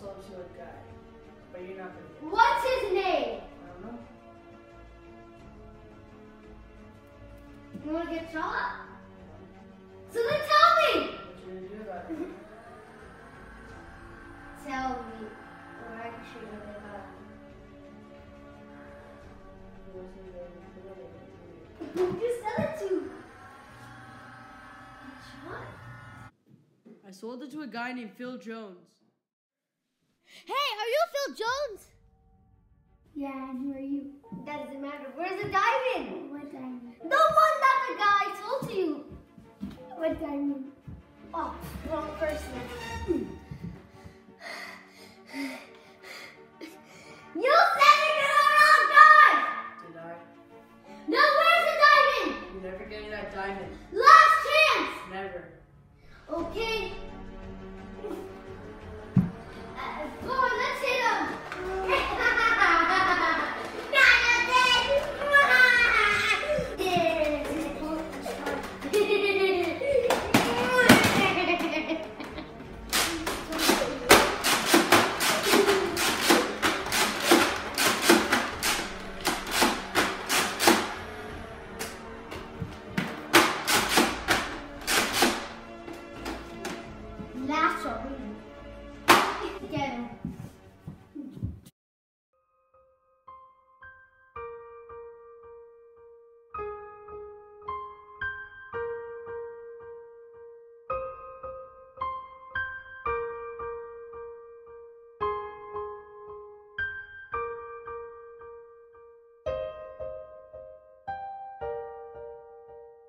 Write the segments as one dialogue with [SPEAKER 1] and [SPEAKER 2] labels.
[SPEAKER 1] sold to a guy, but you're not gonna get it.
[SPEAKER 2] What's his name?
[SPEAKER 1] I don't know.
[SPEAKER 2] You wanna get shot? So then tell me!
[SPEAKER 1] What you gonna do about it?
[SPEAKER 2] Tell me, or I can shoot you in the eye. Who you sell it to? Shot?
[SPEAKER 1] I sold it to a guy named Phil Jones.
[SPEAKER 2] Hey, are you Phil Jones? Yeah, and who are you? That doesn't matter. Where's the diamond? What diamond? The one that the guy sold to you. What diamond? Oh, wrong person. You said it to the wrong guy!
[SPEAKER 1] Did I?
[SPEAKER 2] No, where's the diamond?
[SPEAKER 1] You're never getting that diamond.
[SPEAKER 2] Last chance!
[SPEAKER 1] Never.
[SPEAKER 2] Okay. Come on, let's hit him! Last shot. Get him.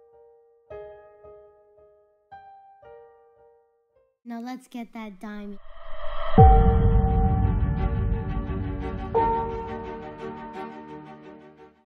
[SPEAKER 2] Now let's get that diamond.